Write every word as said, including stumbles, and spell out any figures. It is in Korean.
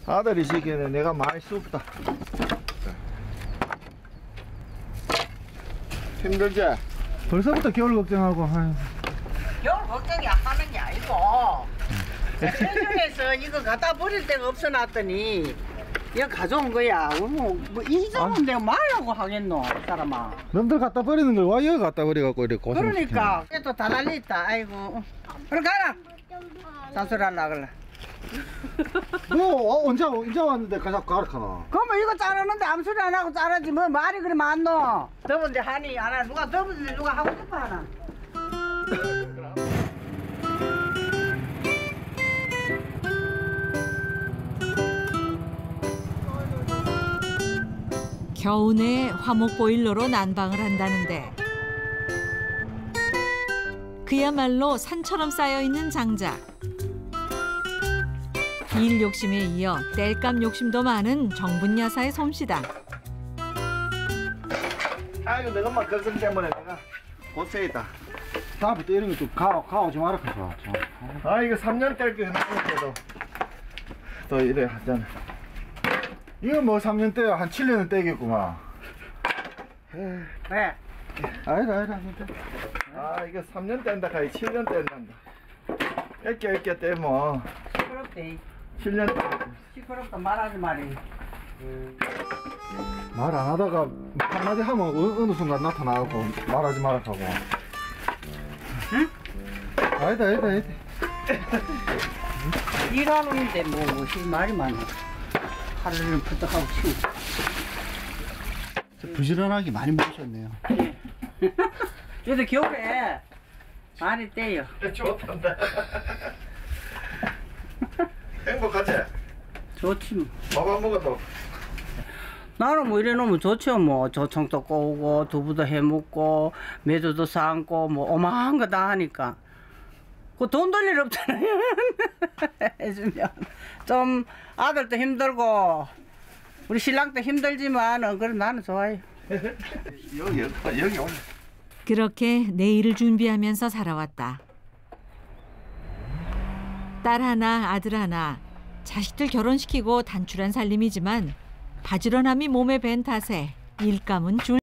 아들이 시키는 내가 많이 쑥다. 힘들지? 벌써부터 겨울 걱정하고. 아유. 겨울 걱정이 하는 게 아니고 세종에서 이거 갖다 버릴 데가 없어 놨더니 이거 가져온 거야. 뭐 이 정도는 내가 말라고 하겠노 사람아. 남들 갖다 버리는 걸 와 여기 갖다 버려갖고 이렇게 고생. 그러니까 또 다 달려있다. 아이고 그래 가라. 잔소리하려 그래. 너 어, 언제 언제 왔는데 가자 가르카나. 그러면 이거 자르는데 아무 소리 안 하고 자르지 뭐 말이 그리 많노. 더운데 하니 안 하나 누가 더운데 누가 하고 싶어 하나. 겨우내 화목 보일러로 난방을 한다는데 그야말로 산처럼 쌓여있는 장작. 일 욕심에 이어 땔감 욕심도 많은 정분 여사의 솜씨다. 아이고 내가 엄마 걱정 때문에 내가 고생했다. 다음부터 이런 거 좀 가오 가오지 마라 그죠. 아 이거 삼 년 뗄 게 나는데도 또 이래 하잖아. 이거 뭐 삼 년 떼야 한 칠 년은 떼겠구만. 왜? 아니다 아니다 아니다. 아 이거 삼 년 뗀다 가이 칠 년 뗀단다. 애껴 애껴 떼뭐 시끄럽대. 칠 년 시끄럽다 말하지 말이. 말 안 하다가 한마디 하면 어느, 어느 순간 나타나고 말하지 마라 하고. 응? 아니다 아니다 아니다. 일하는데 뭐 무슨 말이 많아. 하루는 부탁하고 치우고. 부지런하게 많이 먹으셨네요. 저도 겨울에 많이 떼요. 좋단다. 행복하지? 좋지 뭐. 밥 안 먹어도. 나는 뭐 이래 놓으면 좋죠. 뭐 조청도 꼬우고 두부도 해먹고 매주도 삶고 뭐 어마한 거 다 하니까 그 돈 돌 일 없잖아요. 해주면 좀 아들도 힘들고 우리 신랑도 힘들지만 그래 나는 좋아요. 여기 여기 여기 올려. 그렇게 내일을 준비하면서 살아왔다. 딸 하나 아들 하나 자식들 결혼시키고 단출한 살림이지만 바지런함이 몸에 밴 탓에 일감은 줄